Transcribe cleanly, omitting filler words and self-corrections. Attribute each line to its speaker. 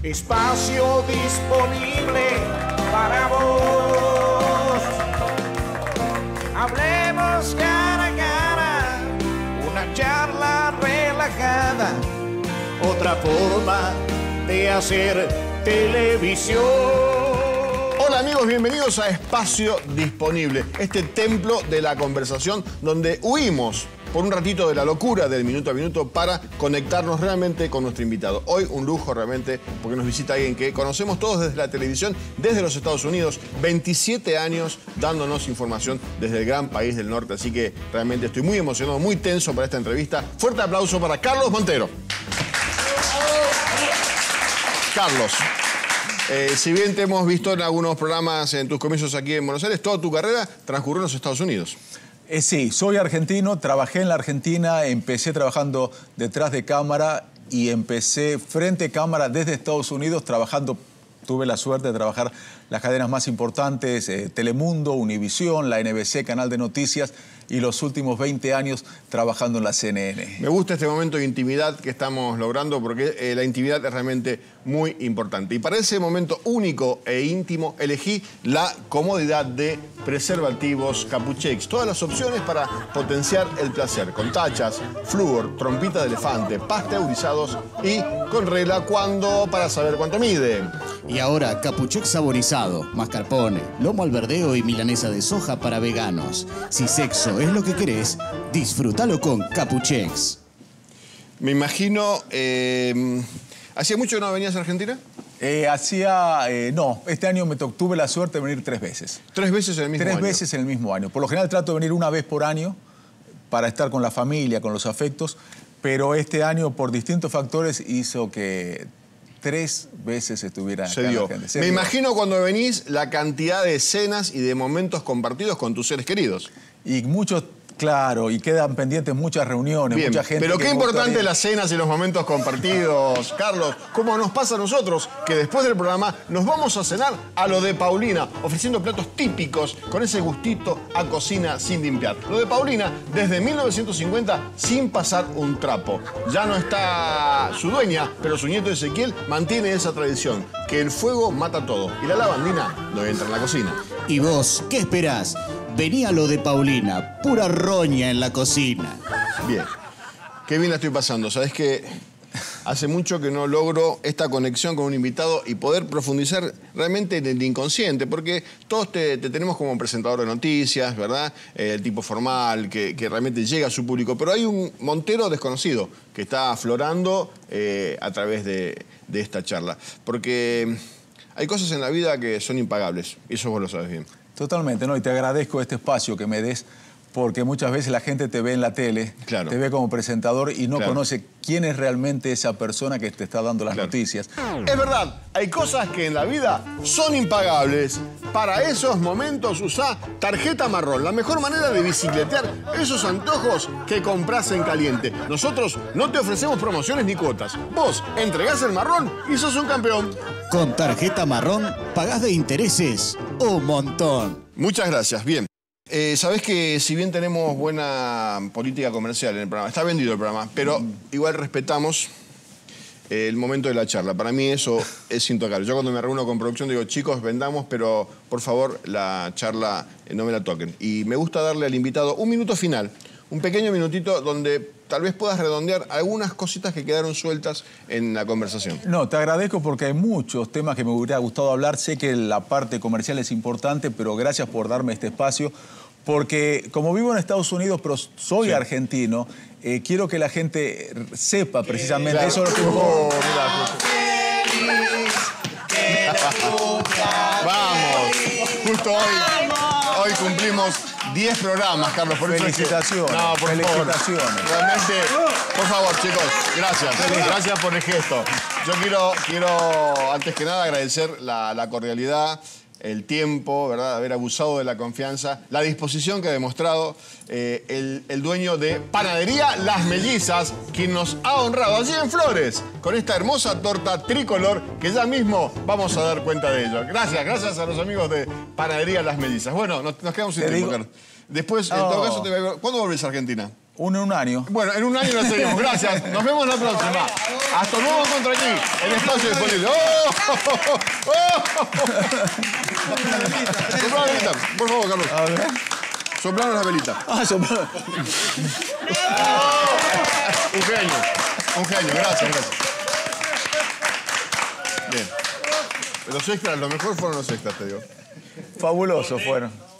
Speaker 1: Espacio disponible para vos. Hablemos cara a cara, una charla relajada, otra forma de hacer televisión.
Speaker 2: Hola amigos, bienvenidos a Espacio Disponible, este templo de la conversación donde huimos por un ratito de la locura del minuto a minuto para conectarnos realmente con nuestro invitado. Hoy un lujo realmente porque nos visita alguien que conocemos todos desde la televisión, desde los Estados Unidos, 27 años dándonos información desde el gran país del norte. Así que realmente estoy muy emocionado, muy tenso para esta entrevista. Fuerte aplauso para Carlos Montero. Carlos, si bien te hemos visto en algunos programas en tus comienzos aquí en Buenos Aires, toda tu carrera transcurrió en los Estados Unidos.
Speaker 3: Sí, soy argentino, trabajé en la Argentina, empecé trabajando detrás de cámara y empecé frente a cámara desde Estados Unidos trabajando. Tuve la suerte de trabajar las cadenas más importantes, Telemundo, Univisión, la NBC, Canal de Noticias, y los últimos 20 años trabajando en la CNN.
Speaker 2: Me gusta este momento de intimidad que estamos logrando porque la intimidad es realmente muy importante. Y para ese momento único e íntimo elegí la comodidad de preservativos Capuchex. Todas las opciones para potenciar el placer, con tachas, flúor, trompita de elefante, pasteurizados y con regla para saber cuánto mide.
Speaker 4: Y ahora Capuchex saborizado, mascarpone, lomo al verdeo y milanesa de soja para veganos. Si sexo es lo que querés, disfrútalo con Capuchex.
Speaker 2: Me imagino... ¿Hacía mucho que no venías a Argentina?
Speaker 3: No, este año tuve la suerte de venir 3 veces.
Speaker 2: ¿3 veces en el mismo año?
Speaker 3: 3 veces en el mismo año. Por lo general trato de venir una vez por año para estar con la familia, con los afectos, pero este año por distintos factores hizo que 3 veces estuviera acá en Argentina.
Speaker 2: Me imagino cuando venís la cantidad de escenas y de momentos compartidos con tus seres queridos.
Speaker 3: Y muchos, claro, y quedan pendientes muchas reuniones,
Speaker 2: bien,
Speaker 3: mucha gente.
Speaker 2: Pero qué importante las cenas y los momentos compartidos, Carlos. Como nos pasa a nosotros, que después del programa nos vamos a cenar a lo de Paulina, ofreciendo platos típicos con ese gustito a cocina sin limpiar. Lo de Paulina, desde 1950, sin pasar un trapo. Ya no está su dueña, pero su nieto Ezequiel mantiene esa tradición, que el fuego mata todo y la lavandina no entra en la cocina.
Speaker 4: ¿Y vos qué esperás? Vení a lo de Paulina, pura roña en la cocina.
Speaker 2: Bien, qué bien la estoy pasando. Sabés que hace mucho que no logro esta conexión con un invitado y poder profundizar realmente en el inconsciente, porque todos te tenemos como presentador de noticias, ¿verdad? El tipo formal, que realmente llega a su público, pero hay un Montero desconocido que está aflorando a través de esta charla, porque hay cosas en la vida que son impagables, y eso vos lo sabes bien.
Speaker 3: Totalmente, ¿no? Y te agradezco este espacio que me des, porque muchas veces la gente te ve en la tele,
Speaker 2: claro,
Speaker 3: te ve como presentador y no
Speaker 2: claro,
Speaker 3: conoce quién es realmente esa persona que te está dando las
Speaker 2: claro,
Speaker 3: noticias.
Speaker 2: Es verdad, hay cosas que en la vida son impagables. Para esos momentos usá Tarjeta Marrón, la mejor manera de bicicletear esos antojos que compras en caliente. Nosotros no te ofrecemos promociones ni cuotas. Vos entregás el marrón y sos un campeón.
Speaker 4: Con Tarjeta Marrón pagás de intereses un montón.
Speaker 2: Muchas gracias, bien. Sabés que si bien tenemos buena política comercial en el programa, está vendido el programa, pero igual respetamos el momento de la charla. Para mí eso es intocable. Yo cuando me reúno con producción digo, chicos, vendamos, pero por favor la charla no me la toquen. Y me gusta darle al invitado un minuto final, un pequeño minutito donde tal vez puedas redondear algunas cositas que quedaron sueltas en la conversación.
Speaker 3: No, te agradezco porque hay muchos temas que me hubiera gustado hablar. Sé que la parte comercial es importante, pero gracias por darme este espacio. Porque como vivo en Estados Unidos, pero soy argentino, quiero que la gente sepa precisamente
Speaker 2: claro,
Speaker 3: eso.
Speaker 2: Vamos, justo hoy cumplimos 10 programas, Carlos. Por
Speaker 3: felicitaciones.
Speaker 2: No, por
Speaker 3: felicitaciones.
Speaker 2: Favor. Realmente, por favor, chicos, gracias. Gracias por el gesto. Yo quiero antes que nada, agradecer la cordialidad, el tiempo, ¿verdad? Haber abusado de la confianza, la disposición que ha demostrado el dueño de Panadería Las Mellizas, quien nos ha honrado allí en Flores con esta hermosa torta tricolor que ya mismo vamos a dar cuenta de ello. Gracias a los amigos de Panadería Las Mellizas. Bueno, nos quedamos sin tiempo, Carlos. Después, en todo caso, ¿cuándo volvés a Argentina?
Speaker 3: Uno en un año.
Speaker 2: Bueno, en un año lo seguimos. Gracias. Nos vemos la próxima. Hasta nuevo encuentro aquí, en Espacio Disponible. ¡Oh! Soplá la velita. Por favor, Carlos.
Speaker 3: A ver.
Speaker 2: Soplanos la velita.
Speaker 3: Soplar.
Speaker 2: Un genio. Un genio. Gracias, gracias. Bien. Los extras, lo mejor fueron los extras, te digo.
Speaker 3: Fabulosos fueron.